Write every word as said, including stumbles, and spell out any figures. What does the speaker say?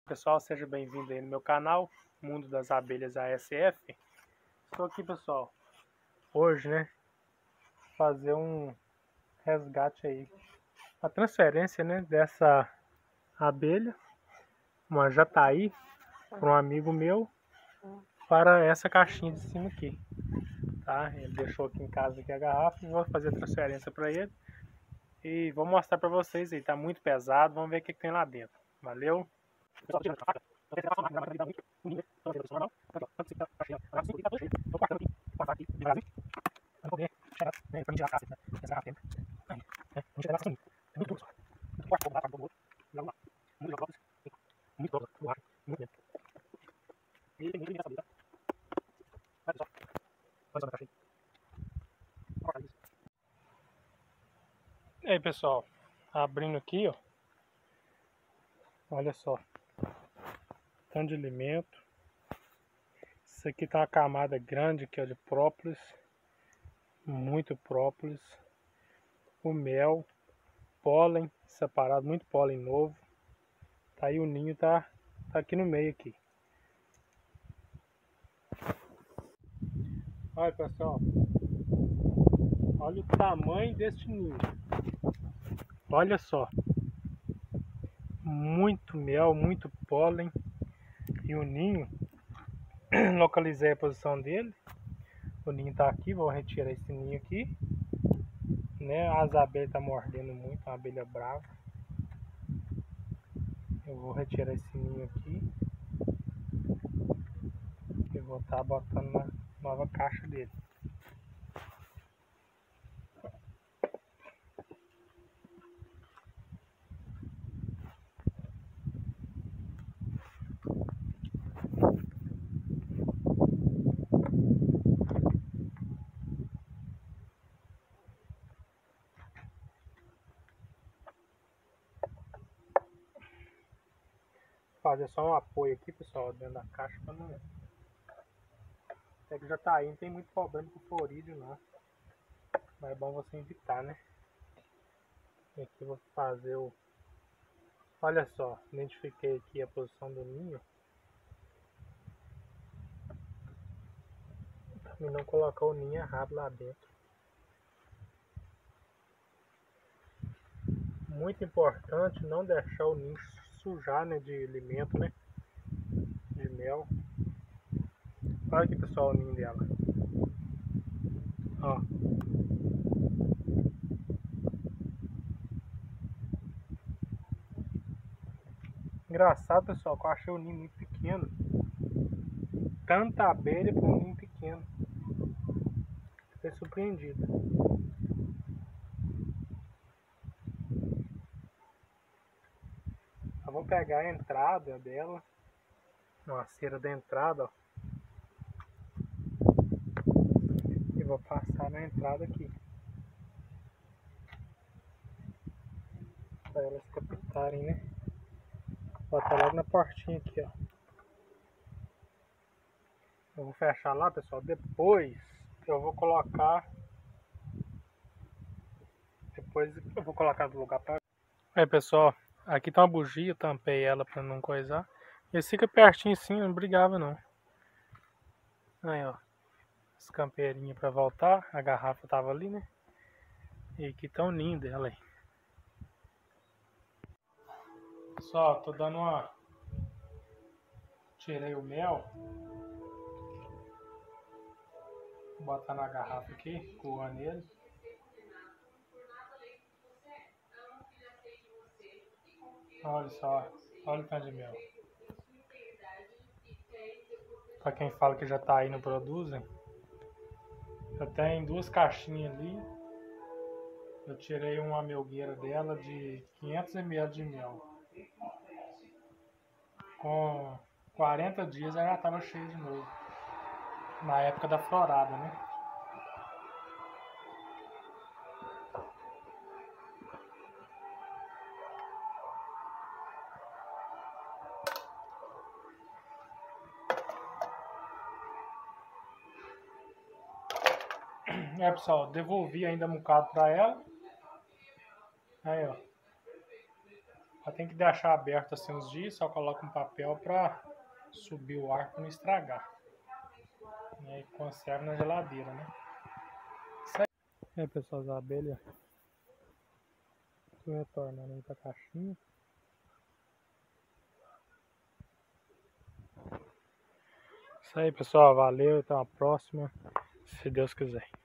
Pessoal, seja bem-vindo aí no meu canal, Mundo das Abelhas A S F. Estou aqui, pessoal, hoje, né, fazer um resgate aí, a transferência, né, dessa abelha, uma jataí, para um amigo meu, para essa caixinha de cima aqui, tá? Ele deixou aqui em casa aqui a garrafa e vou fazer a transferência para ele e vou mostrar para vocês aí. Tá muito pesado, vamos ver o que, que tem lá dentro. Valeu! E aí, pessoal, abrindo aqui, ó, olha só, tanto de alimento. Isso aqui tá uma camada grande aqui, ó, de própolis, muito própolis, o mel, pólen separado, muito pólen novo. Tá aí, o ninho tá, tá aqui no meio aqui. Olha, pessoal, olha o tamanho deste ninho. Olha só, muito mel, muito pólen. E o ninho, localizei a posição dele. O ninho tá aqui, vou retirar esse ninho aqui, né? As abelhas tá mordendo muito, uma abelha brava. Eu vou retirar esse ninho aqui e vou estar tá botando na nova caixa dele. Fazer só um apoio aqui, pessoal, dentro da caixa para não... É que já tá aí, não tem muito problema com florídeo não, mas é bom você evitar, né? E aqui eu vou fazer o... Olha só, identifiquei aqui a posição do ninho. E não colocar o ninho errado lá dentro. Muito importante não deixar o ninho sujar, né, de alimento, né? De mel. Olha aqui, pessoal, o ninho dela. Ó. Engraçado, pessoal, que eu achei o ninho muito pequeno. Tanta abelha para um ninho pequeno. Fiquei surpreendido. Eu vou pegar a entrada dela. Uma cera da entrada, ó. E vou passar na entrada aqui. Para elas captarem, né? Vou botar logo na portinha aqui, ó. Eu vou fechar lá, pessoal. Depois eu vou colocar. Depois eu vou colocar no lugar para. Aí, pessoal, aqui tá uma bugia, eu tampei ela para não coisar. Esse fica pertinho assim, não brigava não. Aí, ó. As campeirinhas para voltar. A garrafa tava ali, né? E aqui tá o ninho dela aí. Pessoal, tô dando uma... Tirei o mel. Vou botar na garrafa aqui, coando ele. Olha só, olha o tanto de mel. Pra quem fala que já tá aí, não produzem. Eu tenho duas caixinhas ali. Eu tirei uma melgueira dela de quinhentos mililitros de mel. Com quarenta dias ela já estava cheia de novo. Na época da florada, né? É, pessoal, devolvi ainda um bocado pra ela. Aí, ó. Ela tem que deixar aberto assim uns dias, só coloca um papel para subir o ar para não estragar. E aí conserva na geladeira, né? Isso aí. E aí, pessoal, as abelhas estão retornando aí para a caixinha. Isso aí, pessoal, valeu, até uma próxima, se Deus quiser.